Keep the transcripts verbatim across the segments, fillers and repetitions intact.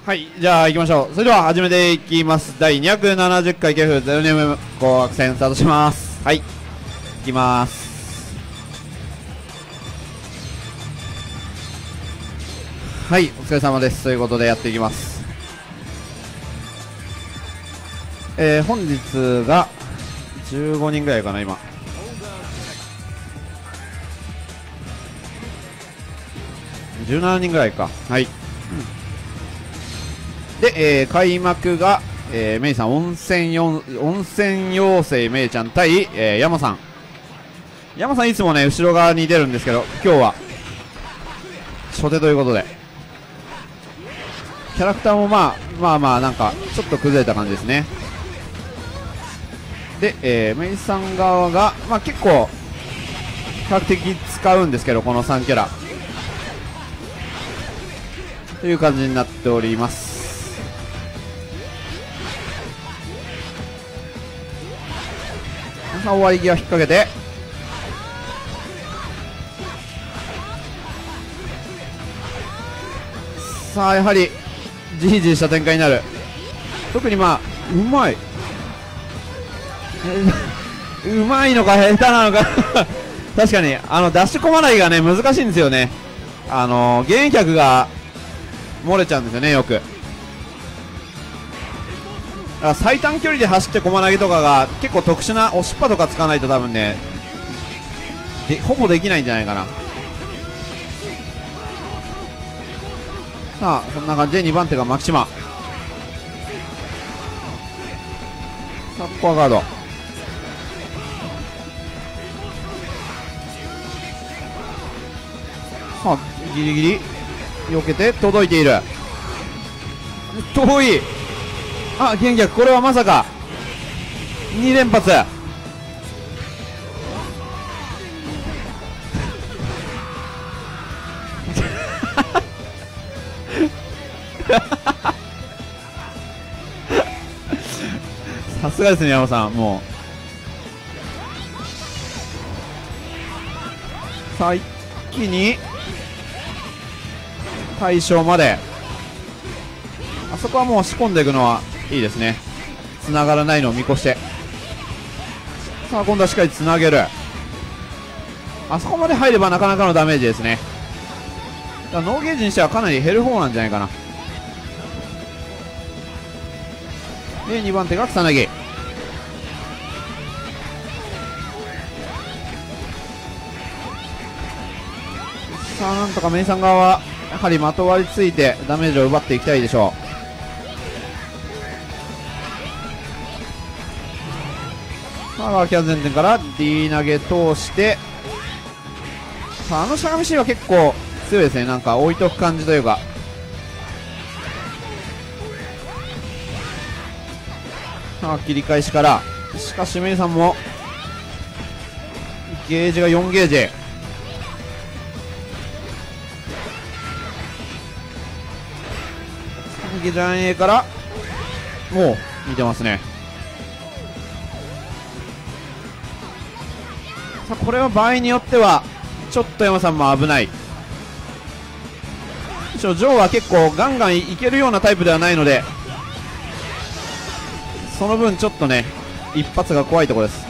はい、じゃあ行きましょう。それでは始めていきます。だいにひゃくななじゅっかい ケーエフゼロ ネーム紅白戦スタートします。はい、いきます。はい、お疲れ様です。ということでやっていきます。えー、本日がじゅうごにんぐらいかな、今。じゅうななにんぐらいか。はい。で、えー、開幕が、えー、メイさん温泉よん温泉妖精メイちゃん対、えー、山さん。山さんいつもね後ろ側に出るんですけど、今日は初手ということで、キャラクターもまあまあまあなんかちょっと崩れた感じですね。で、えー、メイさん側がまあ結構比較的使うんですけど、このさんキャラという感じになっております。終わり際引っ掛けて、さあやはりじりじりした展開になる。特にまあうまい、うまいのか下手なのか確かにあのダッシュ込まないがね難しいんですよね。あの現役客が漏れちゃうんですよね、よく。最短距離で走って駒投げとかが結構特殊な押しっぱとかつかないと多分ねでほぼできないんじゃないかな。さあそんな感じでにばん手が牧島。さあここはガード。さあギリギリ避けて届いている。遠い。あ、現逆、これはまさかに連発さすがですね山さん。もうさあ一気に対象まで、あそこはもう仕込んでいくのはいいですね。繋がらないのを見越して、さあ今度はしっかり繋げる。あそこまで入ればなかなかのダメージですね。だからノーゲージにしてはかなり減る方なんじゃないかな。でにばん手が草薙。さあなんとかメイさん側はやはりまとわりついてダメージを奪っていきたいでしょう。さあキャン前転から D 投げ通して、さああのしゃがみシーンは結構強いですね。なんか置いとく感じというか。さあ切り返しから、しかしメイさんもゲージがよんゲージ。ゲジャン A からもう見てますね。さあこれは場合によってはちょっと山さんも危ない。ジョーは結構ガンガンいけるようなタイプではないので、その分ちょっとね一発が怖いところです。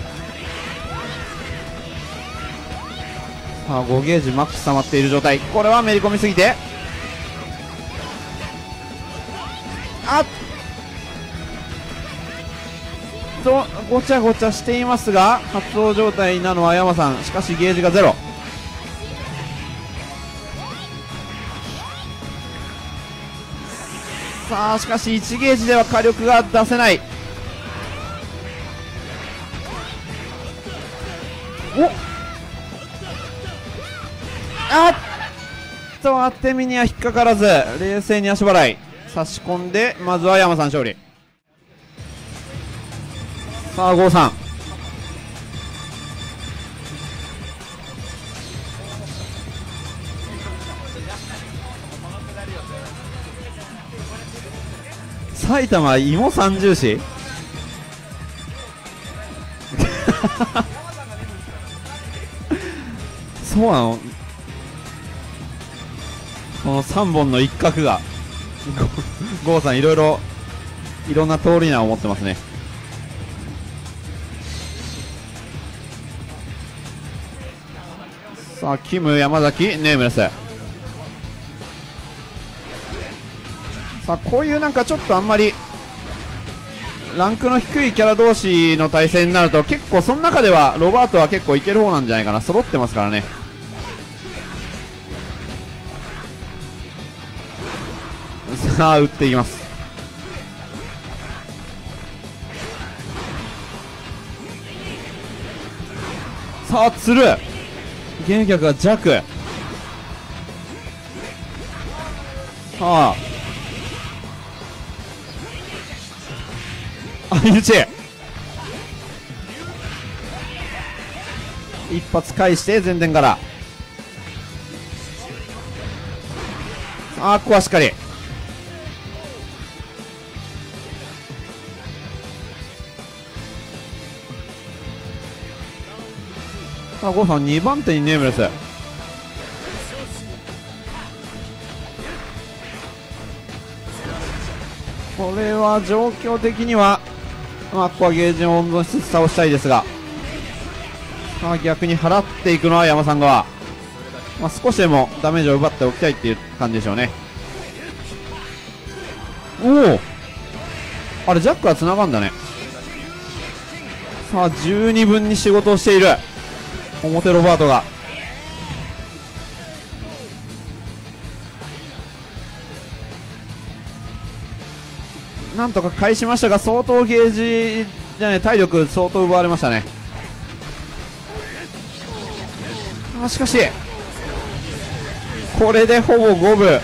さあごゲージマックス溜まっている状態。これはめり込みすぎて、あっとごちゃごちゃしていますが発動状態なのは山さん。しかしゲージがゼロ。さあしかしいちゲージでは火力が出せない。おっあっと当て身には引っかからず冷静に足払い差し込んで、まずは山さん勝利。さあごさん。埼玉芋三重視そうなの。このさんぼんの一角がゴーさんいろいろいろんな通り名を持ってますね。さあキム、山崎、ネームレス。さあこういうなんかちょっとあんまりランクの低いキャラ同士の対戦になると結構その中ではロバートは結構いける方なんじゃないかな。揃ってますからね。さあ打っていきます。さあ釣るゲーム客が弱。さあ相打ち一発返して前転から。ああここはしっかり。さあゴーさんにばん手にネームレス。これは状況的にはまあここはゲージを温存しつつ倒したいですが、さあ逆に払っていくのは山さん側。まあ、少しでもダメージを奪っておきたいっていう感じでしょうね。おおあれジャックはつながんだね。さあ十二分に仕事をしている表ロバートが。なんとか返しましたが相当ゲージじゃない体力相当奪われましたね。あしかしこれでほぼ五分。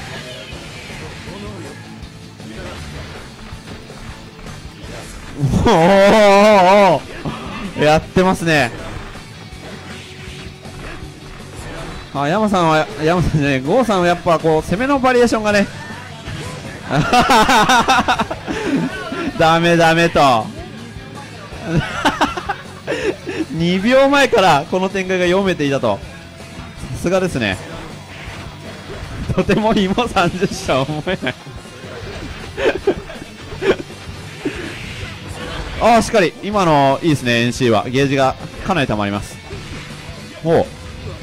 おおやってますね。あ山さんは山さんじゃない郷さんはやっぱこう攻めのバリエーションがねダメダメとにびょうまえからこの展開が読めていたと。さすがですね。とても芋さんじゅっしゃ思えないああしっかり今のいいですね。 エヌシー はゲージがかなり溜まります。おう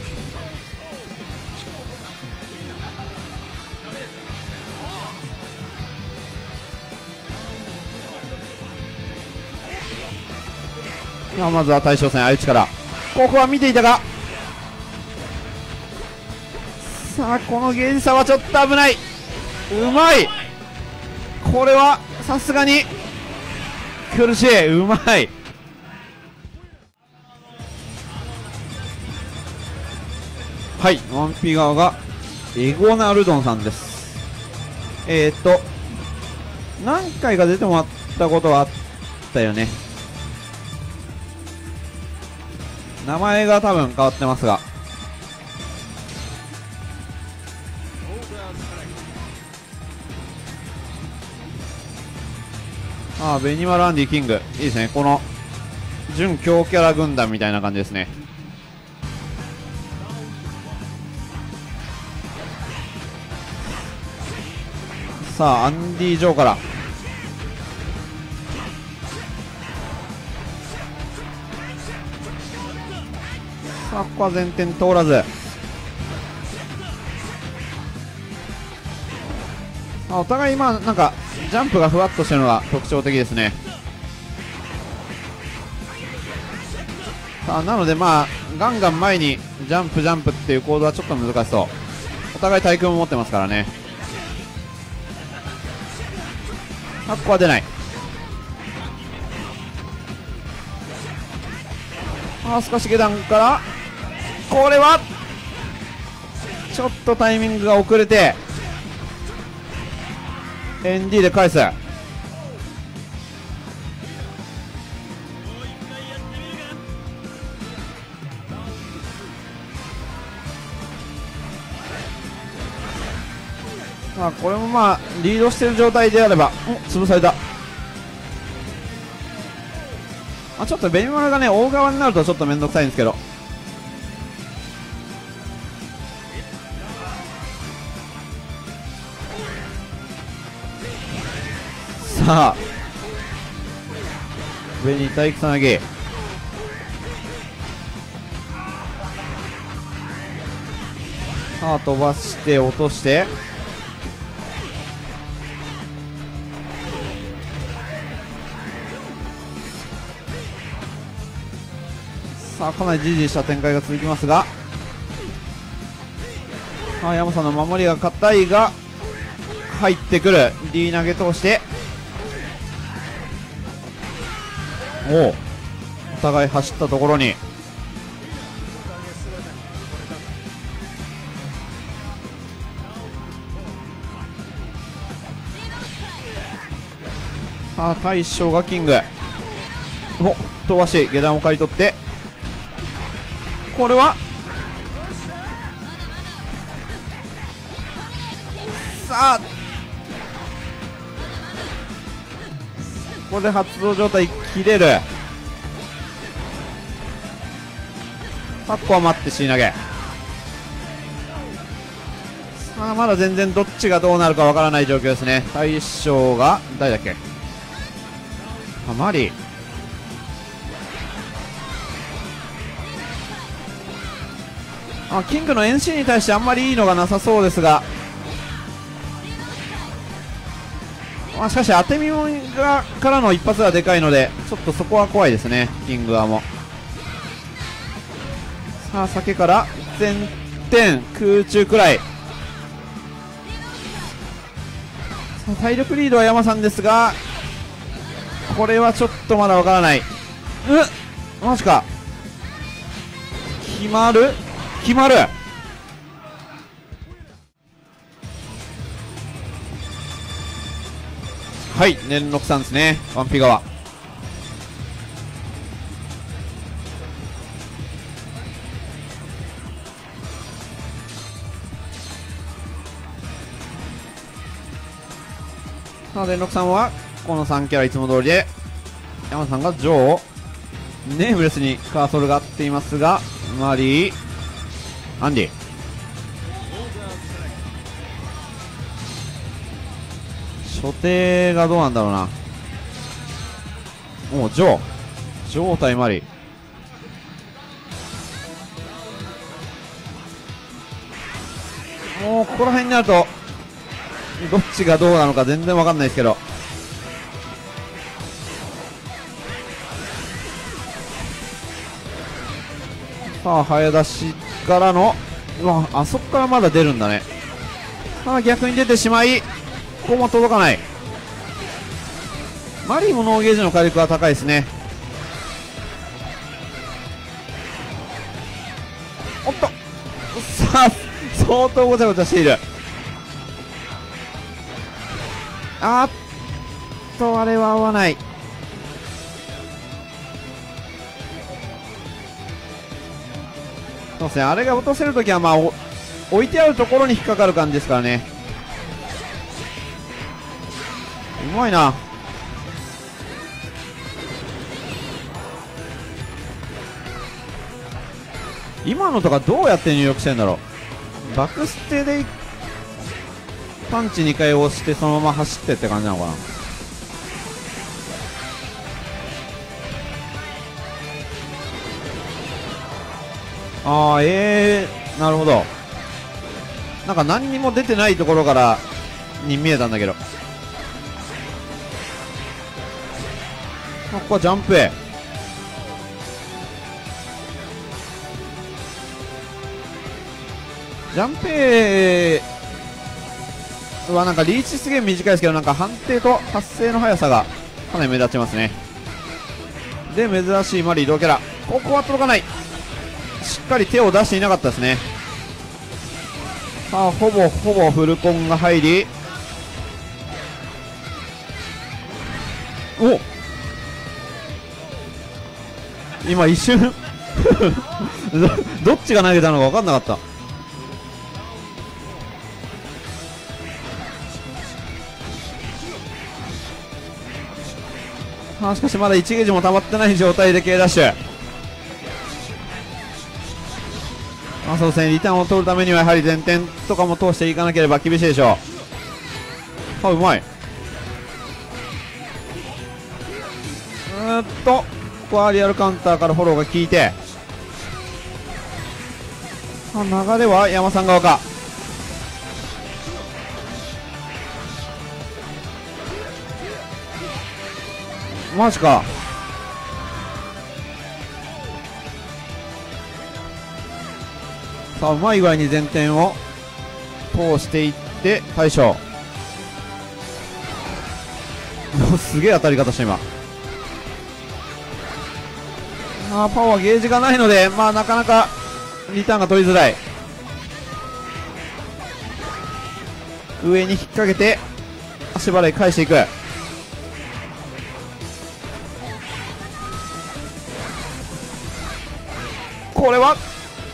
まずは大将戦相打ちから。ここは見ていたが、さあこのゲージ差はちょっと危ない。うまい。これはさすがに苦しい。うまい。はいワンピ側がエゴナルドンさんです。えー、っと何回か出てもらったことはあったよね。名前が多分変わってますが、ああベニマルアンディキングいいですね。この準強キャラ軍団みたいな感じですね。さあアンディ・ジョーからさあここは前転通らず。あお互い今なんかジャンプがふわっとしてるのが特徴的ですね。さあなのでまあガンガン前にジャンプジャンプっていう行動はちょっと難しそう。お互い対空も持ってますからね。あここは出ない。あ少し下段からこれはちょっとタイミングが遅れて エヌディー で返す。さあこれもまあリードしている状態であればお潰された。あちょっとベニマルがね大側になるとちょっと面倒くさいんですけど、 さあ上に体育つなぎ、さあ飛ばして落として、さあかなりじりじりした展開が続きますが、さあ山さんの守りが硬いが入ってくる、 D 投げ通して、おお、お互い走ったところにさあ大将がキング、お飛ばし下段を刈り取って、これはさあここで発動状態切れる、カッコは待って C 投げ、さあまだ全然どっちがどうなるかわからない状況ですね。大将が誰だっけ、あマリー、あキングの エヌシー に対してあんまりいいのがなさそうですが、まあ、しかし当て身がからの一発がでかいのでちょっとそこは怖いですね、キング側も。さあ先から前転空中くらい、さあ体力リードは山さんですが、これはちょっとまだわからない。うっマジか、決まる決まる、はい年六さんですね、ワンピ側。さあ年六さんはこのさんキャラいつも通りで、山さんがジョー、ネームレスにカーソルが合っていますが、マリー、アンディ、所定がどうなんだろうな。もうジョージョー対マリー、もうここら辺になるとどっちがどうなのか全然わかんないですけど、さあ早出しからの、うわあそこからまだ出るんだね。さあ逆に出てしまい、ここも届かない。マリーもノーゲージの火力は高いですね。おっとさあ相当ごちゃごちゃしている。あっとあれは合わない。そうですね、あれが落とせるときはまあ置いてあるところに引っかかる感じですからね。うまいな。今のとかどうやって入力してんだろう。バクステでパンチにかい押してそのまま走ってって感じなのかな。あーえー、なるほど。なんか何にも出てないところからに見えたんだけど、ここはジャンプへ。ジャンプへはなんかリーチすげえ短いですけど、なんか判定と発生の速さがかなり目立ちますね。で珍しいマリー同キャラ、ここは届かない。しっかり手を出していなかったですね。さあほぼほぼフルコンが入り、お今一瞬どっちが投げたのか分かんなかった。あしかしまだいちゲージも溜まってない状態で K ダッシュ。あそうですね、リターンを取るためにはやはり前転とかも通していかなければ厳しいでしょう。あうまい。 ーっとここはリアルカウンターからフォローが効いて、さあ流れは山さん側か。マジか。さあうまい具合に前転を通していって対処。すげえ当たり方した今。あーパワーゲージがないので、まあなかなかリターンが取りづらい。上に引っ掛けて足払い返していく。これは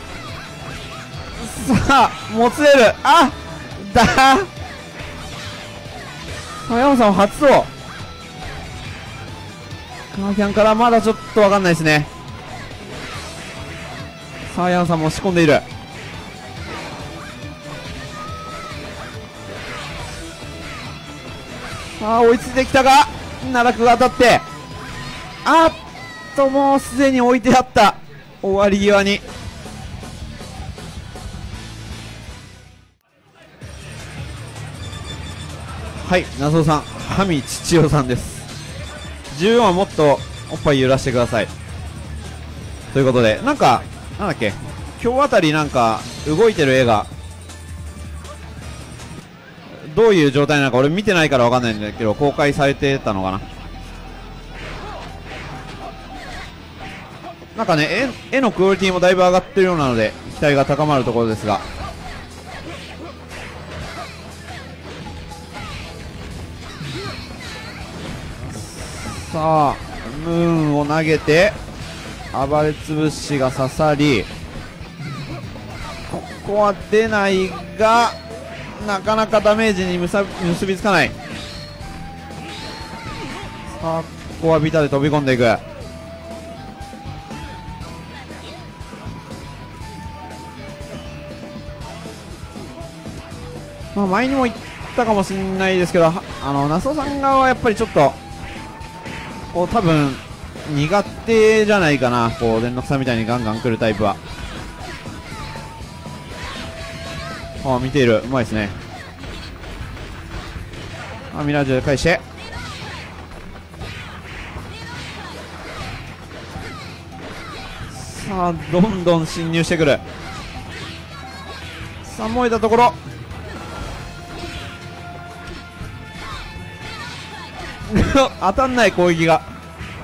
さあもつれる。あだー山さんは初走。カーキャンからまだちょっと分かんないですね。さあ山さんも押し込んでいる。さあ追いついてきたが奈落が当たって、あっともうすでに置いてあった。終わり際にはい謎尾さん、ハミ父代さんです。じゅうよんはもっとおっぱい揺らしてくださいということで、なんかなんだっけ、今日あたりなんか動いてる絵がどういう状態なのか俺見てないから分かんないんだけど、公開されてたのかな。なんかね、絵, 絵のクオリティもだいぶ上がってるようなので期待が高まるところですが、さあムーンを投げて暴れつぶしが刺さり、ここは出ないがなかなかダメージに結びつかない。さあここはビタで飛び込んでいく。まあ前にも言ったかもしれないですけど、あの那須さん側はやっぱりちょっとこう多分苦手じゃないかな、こう電力さんみたいにガンガン来るタイプは。ああ見ている、うまいですね。あミラージュで返して、さあどんどん侵入してくる。さあ燃えたところ当たんない攻撃が。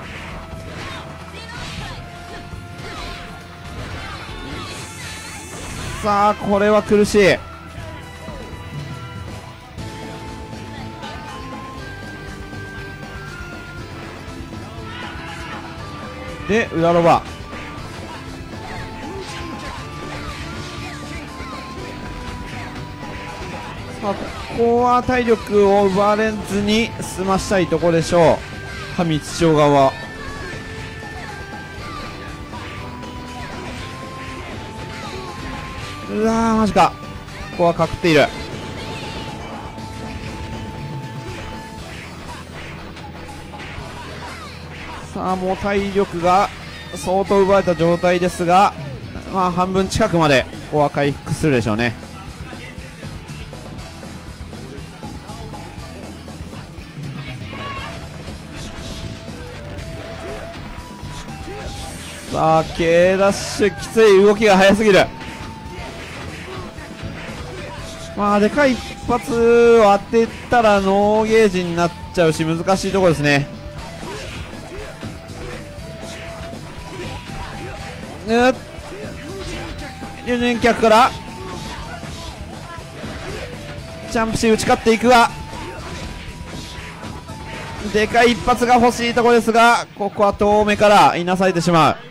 さあこれは苦しい。で裏ロバさあここは体力を奪われずに済ましたいところでしょう。ハミ父親側うわーマジか、ここはかくっている。さあもう体力が相当奪われた状態ですが、まあ半分近くまでここは回復するでしょうね。さあ K ダッシュきつい、動きが速すぎる。まあでかい一発を当てたらノーゲージになっちゃうし難しいところですね。うっ友人客からジャンプし打ち勝っていくが、でかい一発が欲しいところですが、ここは遠目からいなされてしまう。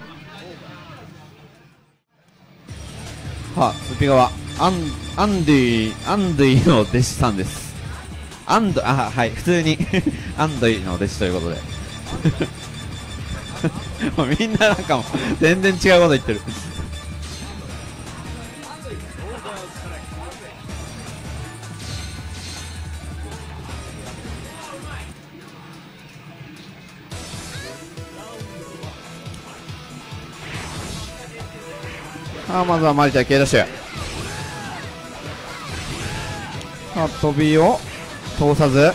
はあスピ側アンアンディアンディの弟子さんです。アンドあはい普通にアンドイの弟子ということでもうみんななんかも全然違うこと言ってるさあまずはマリタイ K ダッシュ。さあ飛びを通さず、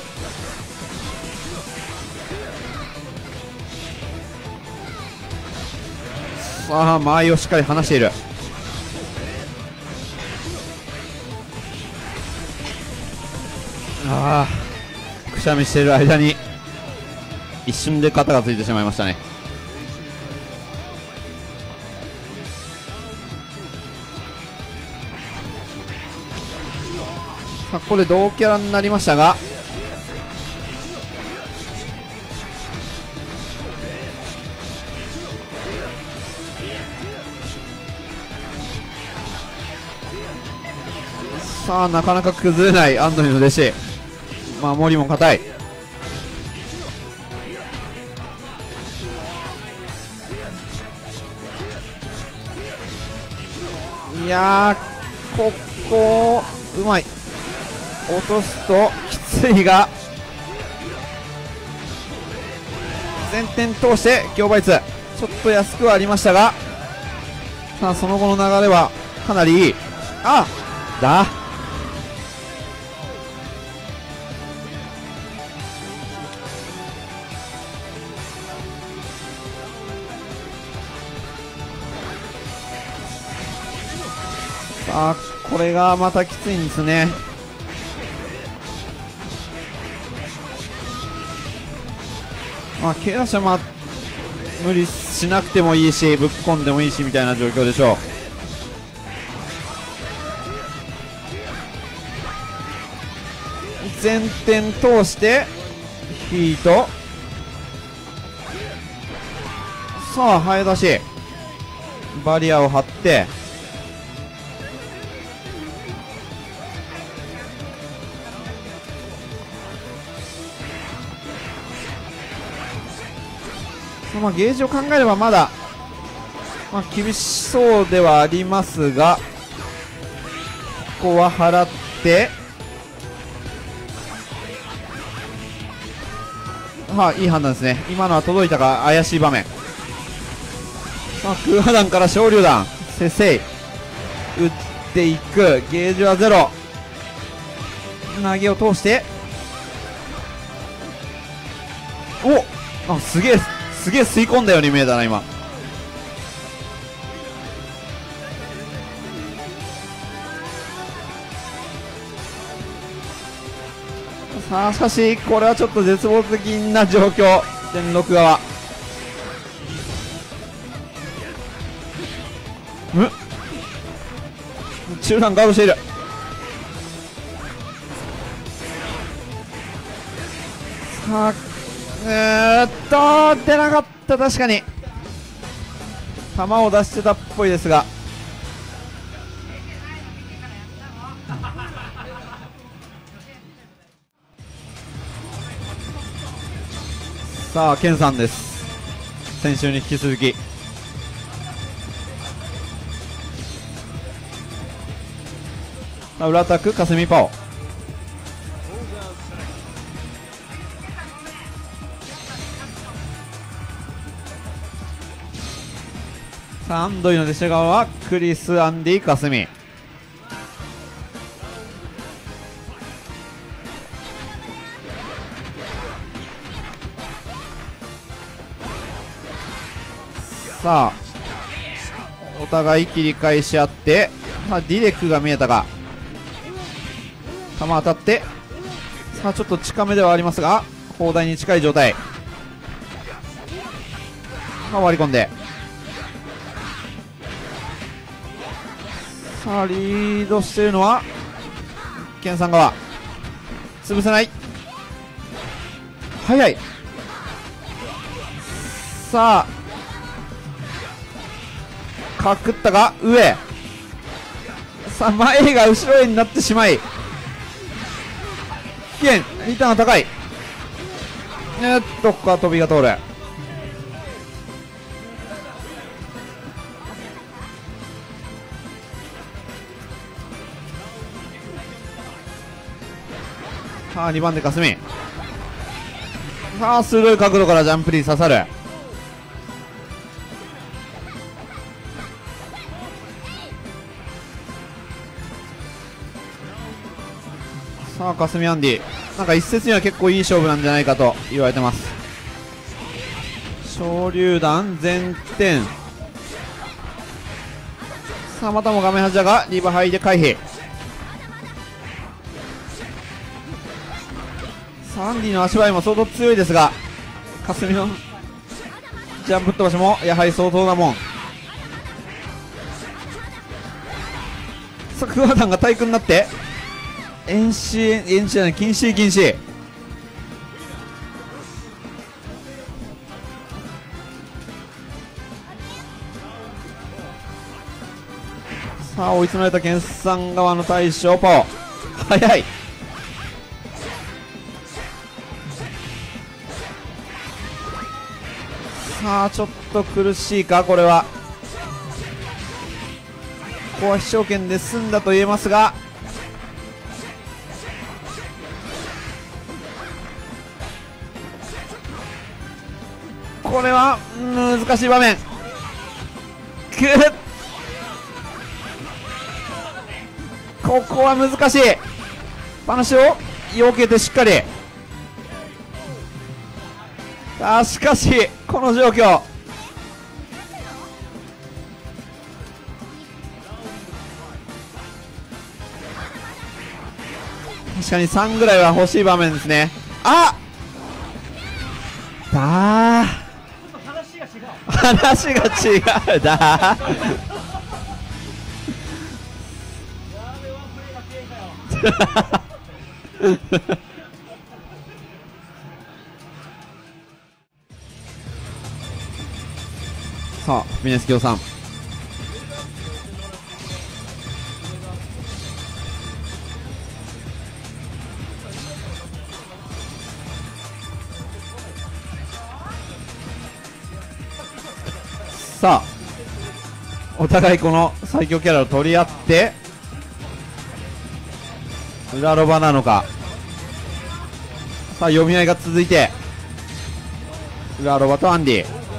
さあ間合いをしっかり離している。ああくしゃみしている間に一瞬で肩がついてしまいましたね。さあここで同キャラになりましたが、さあなかなか崩れないアンドニーの弟子。守りも硬い。いやーここうまい。落とすときついが前転通して強バイツ、ちょっと安くはありましたが、さあその後の流れはかなりいい。あださあこれがまたきついんですね。まあKダッシュはまあ無理しなくてもいいしぶっ込んでもいいしみたいな状況でしょう。前転通してヒート、さあハエ出しバリアを張って、まあ、ゲージを考えればまだ、まあ、厳しそうではありますが、ここは払って、はあ、いい判断ですね。今のは届いたか怪しい場面。さあ空破弾から昇竜弾、せっせい打っていく。ゲージはゼロ。投げを通して、おあすげえすげえ吸い込んだように見えたな今。さあしかしこれはちょっと絶望的な状況。天禄側む中段ガードしている。さあえーっと出なかった。確かに球を出してたっぽいですが、さあケンさんです。先週に引き続き裏アタック霞パオ。アンドイの弟子側はクリス・アンディ・カスミ。さあお互い切り返し合って、まあ、ディレクが見えたか。球当たって、さあちょっと近めではありますが砲台に近い状態。まあ、割り込んで、さあリードしているのはケンさん側。潰せない。速い。さあかくったが上。さあ前が後ろへになってしまい、危険。リターンが高い。えー、っとここは飛びが通る。さあにばんでかすみ。さあ鋭い角度からジャンプリー刺さる。 さあ霞アンディ、なんか一説には結構いい勝負なんじゃないかと言われてます。昇竜弾前転、さあまたも画面端だがリバハイで回避。さあアンディの足払いも相当強いですが、霞のジャンプ飛ばしもやはり相当なもん。さあクワダンが対空になって遠視遠視じゃない禁止禁止。さあ追い詰められた剣さん側の大将ポー早い。さあちょっと苦しいかこれは。ここは飛翔剣で済んだと言えますが、これは難しい場面。くっここは難しい。話を避けてしっかり。あしかしこの状況、確かにさんぐらいは欲しい場面ですね。あだー話が違うだーさあ峰助さん、さあお互いこの最強キャラを取り合って裏ロバなのか。さあ読み合いが続いて裏ロバとアンディ、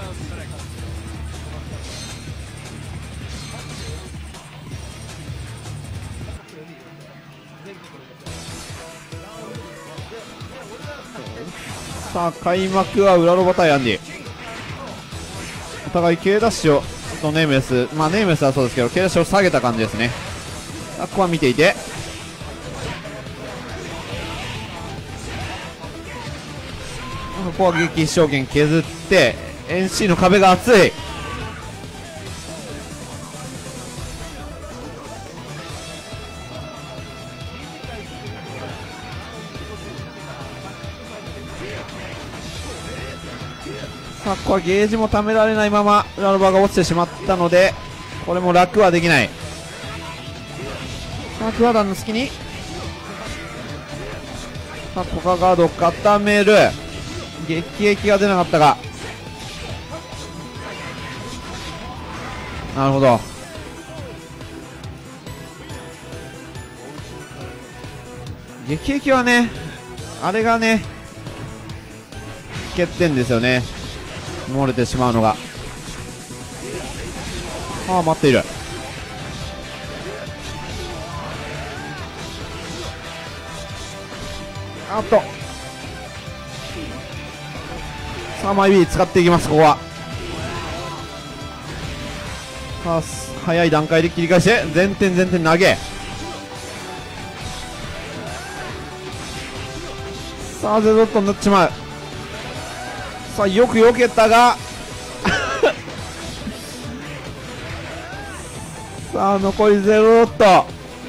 さあ開幕は裏ロバ対アンディ、お互い K ダッシュをとネームレス、まあネームレスはそうですけど K ダッシュを下げた感じですね。さあここは見ていて、ここは撃飛翔剣削って エヌシー の壁が厚い。さあここはゲージも貯められないまま裏ロバが落ちてしまったので、これも楽はできない。さあクワダンの隙に、さあコカガードを固める。撃撃が出なかったが、なるほど。撃撃はね、あれがね欠点ですよね、漏れてしまうのが。ああ待っている。あっとさあマイビー使っていきます。ここはさあ早い段階で切り返して前転前転投げ。さあゼロドットになってしまう。さあよく避けたがさあ残りゼロドット、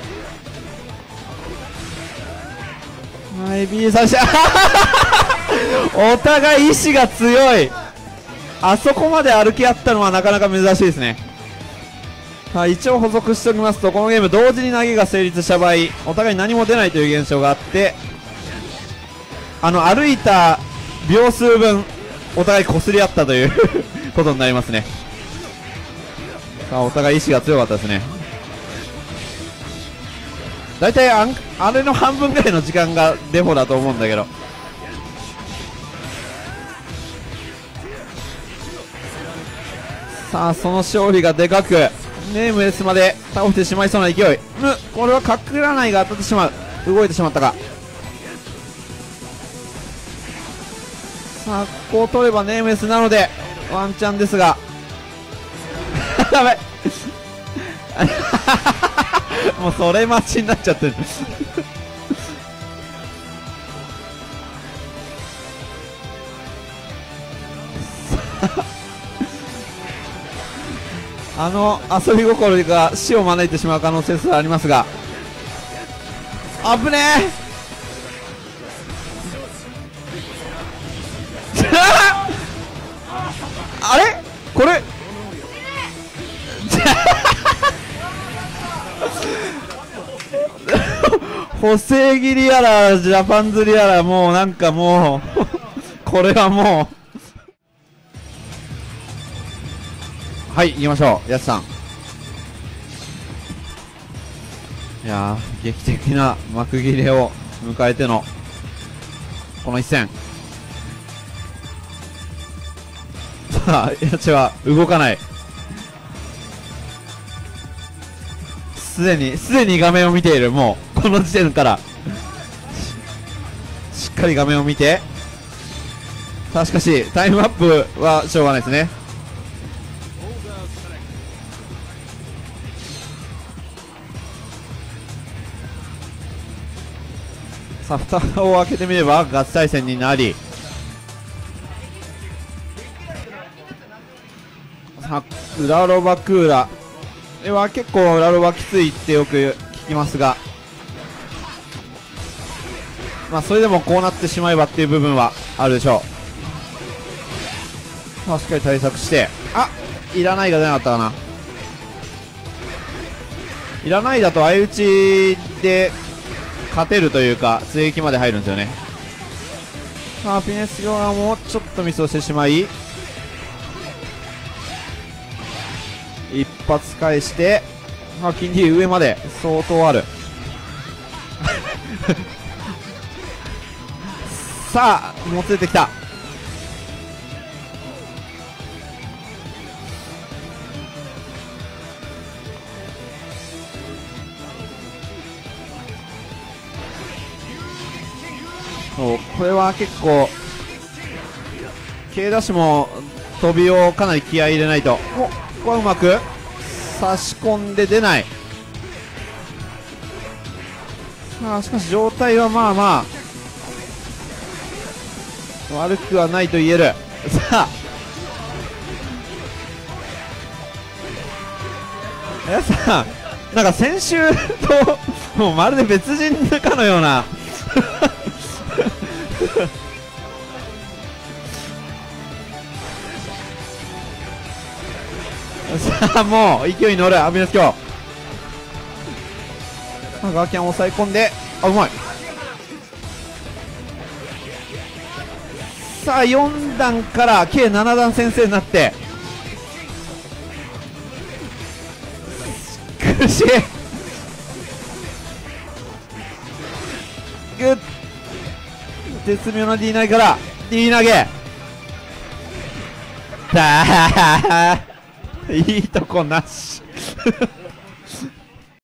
マイビーさしてお互い意志が強い。あそこまで歩き合ったのはなかなか珍しいですね。さあ一応補足しておきますと、このゲーム同時に投げが成立した場合お互い何も出ないという現象があって、あの歩いた秒数分お互い擦り合ったということになりますね。さあお互い意志が強かったですね。だいたい あ, あれの半分ぐらいの時間がデフォだと思うんだけど、さあその勝利がでかくネームレスまで倒してしまいそうな勢い。むこれは隠らないが当たってしまう。動いてしまったか。 さあここを取ればネームレスなのでワンチャンですがダメもうそれ待ちになっちゃってるあの遊び心が死を招いてしまう可能性すらありますが、危ねえあれこれ補正切りやらジャパン釣りやら、もうなんかもうこれはもうはい、行きましょう、やつさん。いやー、劇的な幕切れを迎えてのこの一戦。さあ、やちは動かない。すでに、すでに画面を見ている。もう、この時点からしっかり画面を見て。さあ、しかし、タイムアップはしょうがないですね。さあ、蓋を開けてみればガチ対戦になり、さあ裏ロバクーラでは結構裏ロバきついってよく聞きますが、まあそれでもこうなってしまえばっていう部分はあるでしょう。まあしっかり対策して、あ、いらないが出なかったかな。いらないだと相打ちで勝てるというか追撃まで入るんですよね。さあピネスヨガもちょっとミスをしてしまい、一発返して、まあ、金利上まで相当あるさあもうついてきた。そうこれは結構 K ダッシュも飛びをかなり気合い入れないと。お、ここはうまく差し込んで出ない。さあしかし状態はまあまあ悪くはないと言える。さあ皆さんなんか先週ともうまるで別人かのようなさあもう勢いに乗るアビナスキョウ。ガーキャンを抑え込んで、あ、うまい。さあよん段から計なな段先生になって、苦しい。グッ絶妙な D 投げから D 投げだーいいとこなし